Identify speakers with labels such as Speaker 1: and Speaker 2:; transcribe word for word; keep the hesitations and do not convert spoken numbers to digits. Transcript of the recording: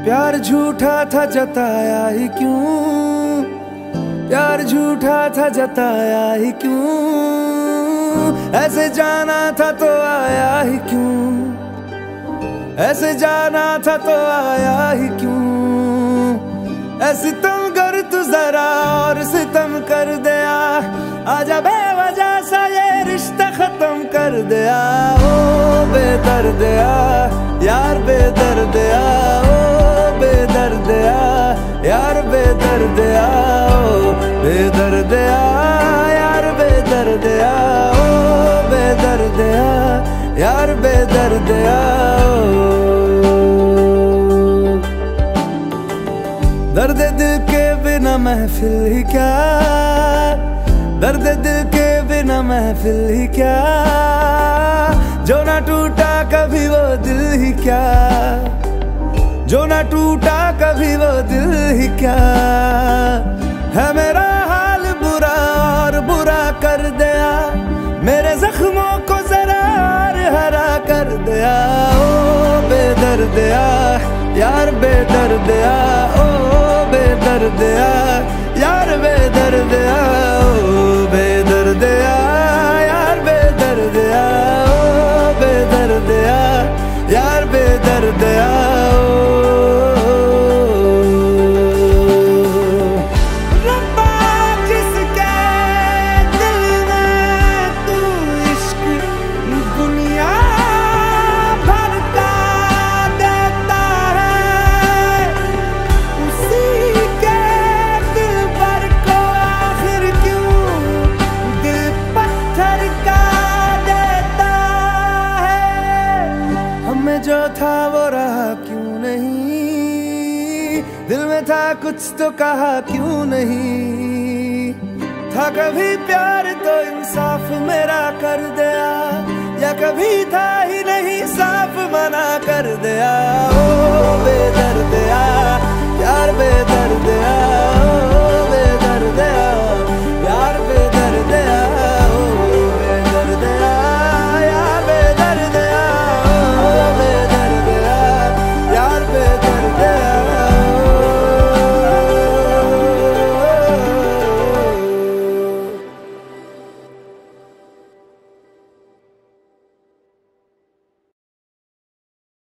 Speaker 1: प्यार झूठा था जताया ही क्यों, प्यार झूठा था जताया ही क्यों, ऐसे जाना था तो आया ही क्यों, ऐसे जाना था तो आया ही क्यों। ऐसे तुम कर तू जरा और सितम कर दिया, आजा बेवजह सा ये रिश्ता खत्म कर दिया। ओ बेदर्दिया यार बेदर्दिया, ओ बेदर्दिया यार बेदर्दिया, ओ बेदर्दिया यार बेदर्दिया, ओ बेदर्दिया यार बेदर्दिया। दर्द दिल के बिना महफिल ही क्या, दर्द दिल के बिना महफिल ही क्या, जो ना टूटा कभी वो दिल ही क्या, जो ना टूटा कभी वो दिल ही क्या। है मेरा हाल बुरा और बुरा कर दिया, मेरे जख्मों को जरा और हरा कर दिया। ओ बेदर्दिया यार बेदर्दिया, ओ बेदर्दिया यार बेदर्दिया, ओ बेदर्दिया यार बेदर्दिया, ओ बेदर्दिया यार बेदर्दिया। जो था वो रहा क्यों नहीं, दिल में था कुछ तो कहा क्यों नहीं। था कभी प्यार तो इंसाफ मेरा कर दिया, या कभी था ही नहीं साफ मना कर दिया। ओ बेदर्दिया